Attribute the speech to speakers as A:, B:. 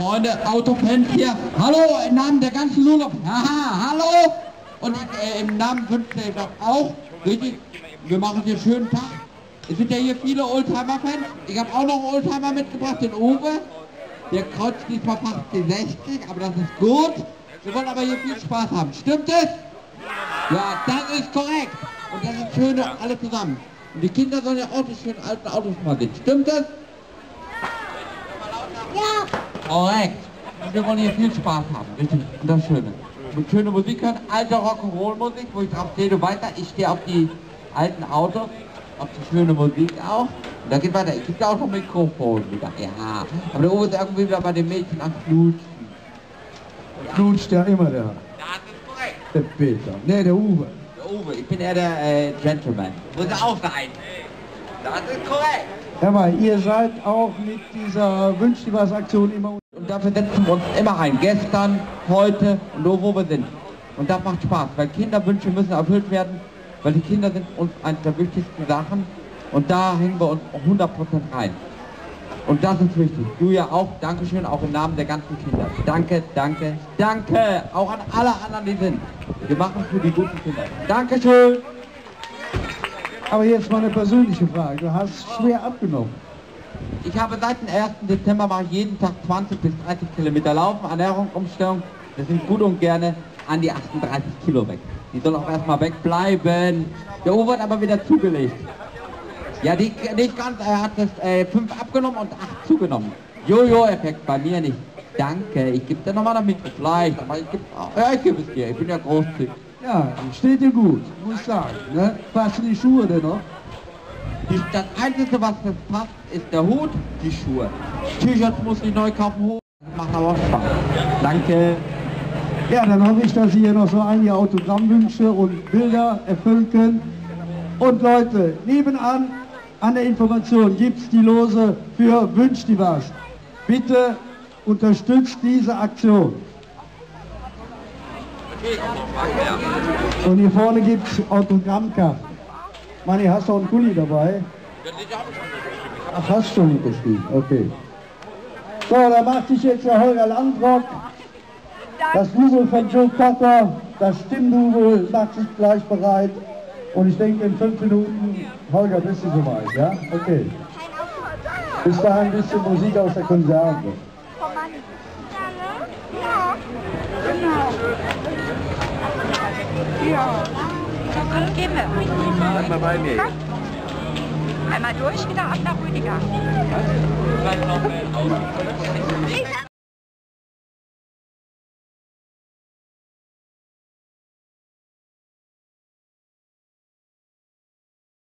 A: Freunde, Autofans hier. Hallo, im Namen der ganzen Lulu. Haha, hallo. Und im Namen wünsche ich doch auch, richtig, wir machen hier einen schönen Tag. Es sind ja hier viele Oldtimer-Fans. Ich habe auch noch einen Oldtimer mitgebracht, den Uwe. Der kreuzt diesmal fast die 60, aber das ist gut. Wir wollen aber hier viel Spaß haben. Stimmt es? Ja, das ist korrekt. Und das ist schön, alle zusammen. Und die Kinder sollen ja auch die schönen alten Autos mal sehen. Stimmt es? Ja. Korrekt. Und wir wollen hier viel Spaß haben. Richtig. Und das Schöne. Mit schöner Musik hören, alte Rock'n'Roll-Musik, wo ich drauf stehe, du weiter. Ich stehe auf die alten Autos, auf die schöne Musik auch. Und da geht weiter. Ich gebe da auch noch Mikrofon wieder. Ja. Aber der Uwe ist irgendwie wieder bei den Mädchen am Knutschen.
B: Knutscht ja immer der.
A: Das ist korrekt.
B: Der Peter. Ne, der Uwe.
A: Der Uwe, ich bin eher der Gentleman. Muss er auch sein. Das ist korrekt.
B: Hör mal, ihr seid auch mit dieser Wünsch dir was Aktion immer.
A: Und dafür setzen wir uns immer ein. Gestern, heute und wo wir sind. Und das macht Spaß, weil Kinderwünsche müssen erfüllt werden, weil die Kinder sind uns eines der wichtigsten Sachen. Und da hängen wir uns 100% rein. Und das ist wichtig. Du ja auch. Dankeschön, auch im Namen der ganzen Kinder. Danke, danke, danke. Auch an alle anderen, die sind. Wir machen für die guten Kinder. Dankeschön.
B: Aber jetzt mal eine persönliche Frage. Du hast schwer abgenommen.
A: Ich habe seit dem 1. Dezember mache ich jeden Tag 20 bis 30 Kilometer laufen, Ernährung, Umstellung. Das sind gut und gerne an die 38 Kilo weg. Die sollen auch erstmal wegbleiben. Der Uwe hat aber wieder zugelegt. Ja, nicht ganz, er hat das 5 abgenommen und 8 zugenommen. Jojo-Effekt bei mir nicht. Danke, ich gebe dir nochmal damit vielleicht, aber ich gebe es dir, ich bin ja großzügig.
B: Ja, steht dir gut, muss ich sagen. Ne? Passen die Schuhe denn noch?
A: Das Einzige, was das passt, ist der Hut, die Schuhe. T-Shirts muss ich neu kaufen, Hut. Das macht aber auch Spaß. Danke.
B: Ja, dann hoffe ich, dass Sie hier noch so einige Autogrammwünsche und Bilder erfüllen können. Und Leute, nebenan an der Information gibt es die Lose für Wünsch dir was. Bitte unterstützt diese Aktion. Und hier vorne gibt es Autogrammkarten. Manni, hast du auch einen Kuli dabei? Ach, hast du schon unterschrieben, okay. So, da macht sich jetzt der Holger Landrock, das Double von Joe Cocker, das Stimmdouble macht sich gleich bereit. Und ich denke, in 5 Minuten, Holger, bist du soweit, ja? Okay. Bis dahin ein bisschen Musik aus der Konserve.
C: Ja. Dann gehen wir.
D: Einmal bei mir.
C: Einmal durch, wieder ab nach Rüdiger.
D: Vielleicht noch mehr Auto.